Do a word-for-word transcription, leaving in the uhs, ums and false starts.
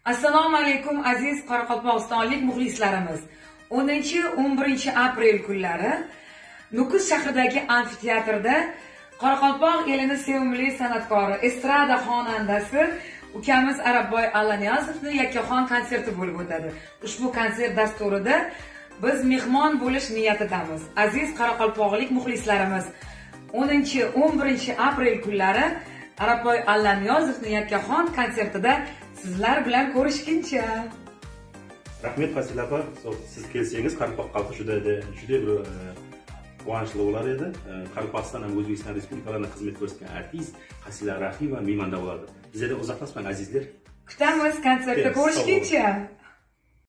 Assalomu alaykum aziz Qoraqalpog'istonlik muxlislarimiz. o'ninchi o'n birinchi aprel kunlari Nukus shahridagi amfiteatrda Qoraqalpoq elining sevimli san'atkori, estrada xonandasi ukamiz Arabboy Allaniyozovning yakkaxon konserti bo'lib o'tadi. Ushbu konsert dasturida biz mehmon bo'lish niyatidamiz. Aziz qoraqalpoqlik muxlislarimiz, o'ninchi o'n birinchi aprel kunlari Arabboy Allaniyozovning yakkaxon konsertida sizlar bilan ko'rishguncha. Rahmat Fasila opa, siz kelsangiz Qoraqalpoq xalqi juda juda bir quvonchli bo'lar edi. Qoraqalpog'iston ham O'zbekiston Respublikalarida xizmat ko'rsatgan artist Fasila Rahimova mehmonda bo'ladi. Bizda uzoqlashmang azizlar. Kutamiz konsertda ko'rishguncha.